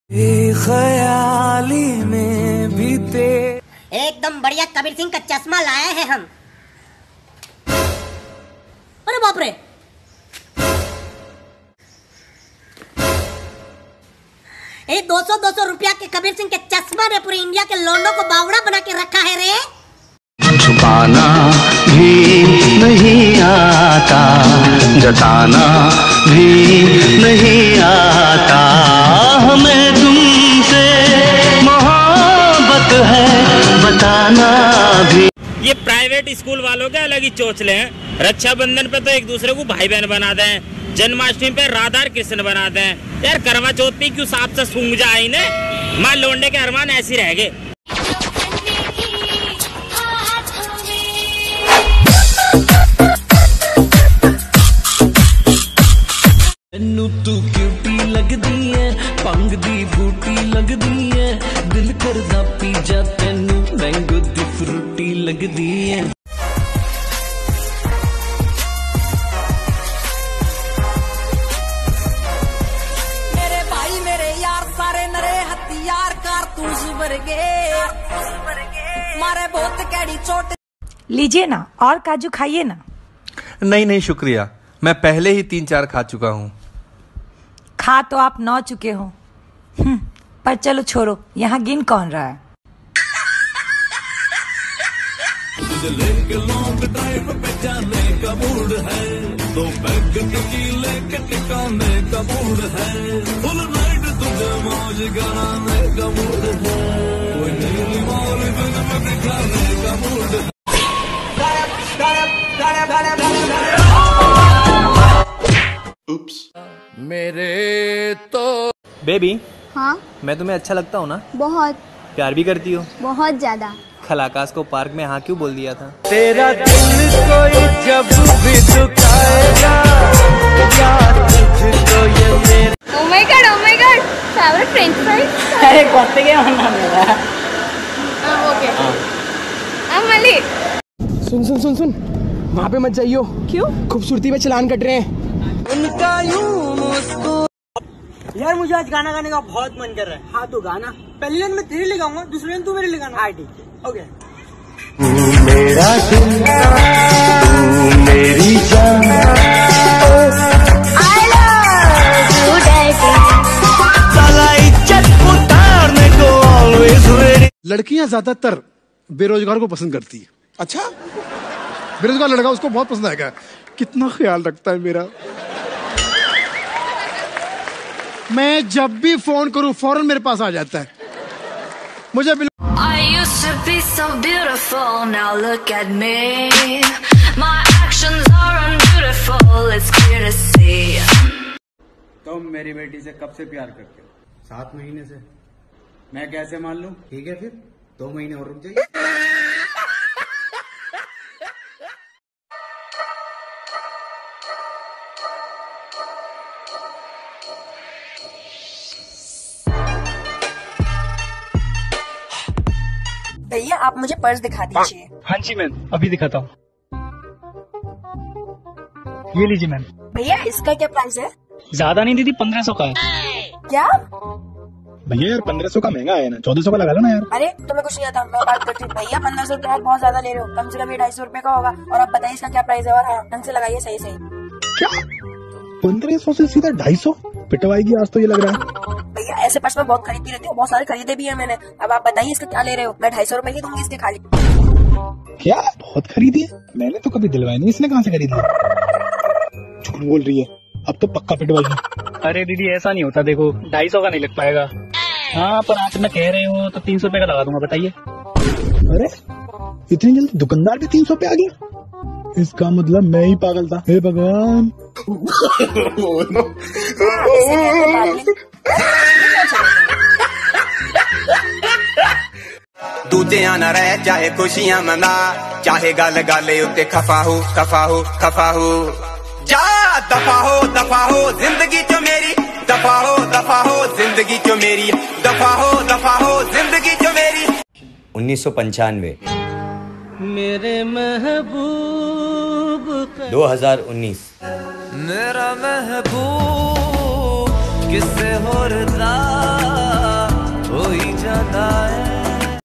ख्याली में बीते एकदम बढ़िया कबीर सिंह का चश्मा लाए हैं हम। अरे बाप रे, ये 200 रुपया के कबीर सिंह के चश्मा ने पूरे इंडिया के लोंडों को बावड़ा बना के रखा है रे। छुपाना भी नहीं आता, जताना भी नहीं आता, हमें तुमसे मोहब्बत है बताना भी। ये प्राइवेट स्कूल वालों के अलग ही चोचले हैं। रक्षाबंधन पे तो एक दूसरे को भाई बहन बना दें, जन्माष्टमी पे राधा कृष्ण बना दें। यार करवा चौथ पे क्यों सांप से सूंघ जाए ने? मां लौंडे के अरमान ऐसे रह गए। तू क्यूटी लगदी है, पंग दी बूटी लगदी है, दिल करदा पी जा तेनू मैंगो दी फ्रूटी लगदी है। मेरे भाई मेरे यार सारे नरे हथियार कारतूस वर्गे, मारे बहुत कैडी चोट। लीजिए ना, और काजू खाइए ना। नहीं नहीं शुक्रिया, मैं पहले ही 3-4 खा चुका हूँ। खा तो आप 9 चुके हो। पर चलो छोड़ो, यहाँ गिन कौन रहा है। लेके लॉन्ग ड्राइव पे जाने का मूड है, तो पैग टीले के टिकाने का मूड है, फुल नाइट तुझे मौज कराने का मूड है, कोई नीली मौज फिल्म दिखाने का मूड है। Oops. मेरे तो बेबी, हाँ मैं तुम्हें अच्छा लगता हूँ ना? बहुत। प्यार भी करती हो? बहुत ज्यादा। कल आकाश को पार्क में हाँ क्यों बोल दिया था? तेरा दिल कोई जब भी दुखाएगा, याद तुझको ये मेरा। Oh my god, favourite French fries. अरे कौन क्या नाम मेरा? ओके। अमली। सुन सुन सुन सुन, वहाँ पे मत जाइयो। क्यों? खूबसूरती में चलान कट रहे हैं। उनका यूं मुस्कुरा। यार मुझे आज गाना गाने का बहुत मन कर रहा है। हाँ तो गाना। पहली लाइन मैं तेरे लिए गाऊंगा, दूसरी लाइन तू मेरे लिए गाना। हाँ ठीक है, ओके। मेरा दिल तू मेरी जान, I love you daddy। साला इज्जत उतारने को always ready। लड़कियां ज्यादातर बेरोजगार को पसंद करती है। अच्छा, बेरोजगार लड़का उसको बहुत पसंद आएगा। कितना ख्याल रखता है मेरा। मैं जब भी फोन करूं फौरन मेरे पास आ जाता है। मुझे I used to be so beautiful, now look at me. My actions are unbeautiful, it's clear to see. तुम मेरी बेटी से कब से प्यार करते हो? 7 महीने से। मैं कैसे मान लूं? ठीक है फिर 2 महीने और रुक जाइए। भैया आप मुझे पर्स दिखा दीजिए। हाँ जी मैम, अभी दिखाता हूँ। ये लीजिए मैम। भैया इसका क्या प्राइस है? ज्यादा नहीं दीदी, 1500 का है। क्या? भैया यार 1500 का महंगा है ना, 1400 का लगा लो ना यार। अरे तुम्हें कुछ नहीं आता, मैं बात करती हूँ। भैया 1500 रुपया बहुत ज्यादा ले रहे हो, कम से कम ये 250 रुपए का होगा। और आप बताइए इसका क्या प्राइस है, और हाँ ढंग से लगाइए सही सही। क्या 1500 से सीधा 250? पिटवाएगी आज तो ये लग रहा है। भैया ऐसे पर्स में बहुत खरीदती रहती हूँ, बहुत सारे खरीदे भी है मैंने। अब आप बताइए इसका क्या ले रहे हो? मैं 250 रुपए की दूंगी इसके खाली। क्या बहुत खरीदी है? मैंने तो कभी दिलवाई नहीं, इसने कहाँ से खरीदी है? झूठ बोल रही है, अब तो पक्का पिटवाएगी। अरे दीदी ऐसा नहीं होता, देखो 250 का नहीं लग पाएगा। हाँ पर आज मैं कह रही हूँ तो 300 रुपए का लगा दूंगा, बताइए। अरे इतनी जल्दी दुकानदार भी 300 पे आ गया? इसका मतलब मैं ही पागल था। हे भगवान। दूजे आना रहे चाहे खुशियां मना, चाहे गल गाले उत्ते खफा हो जा दफा हो जिंदगी चो मेरी, दफा हो जिंदगी चो मेरी, दफा हो जिंदगी चो मेरी। 1995 मेरे महबूब 2019 मेरा महबूब किससे हो रहा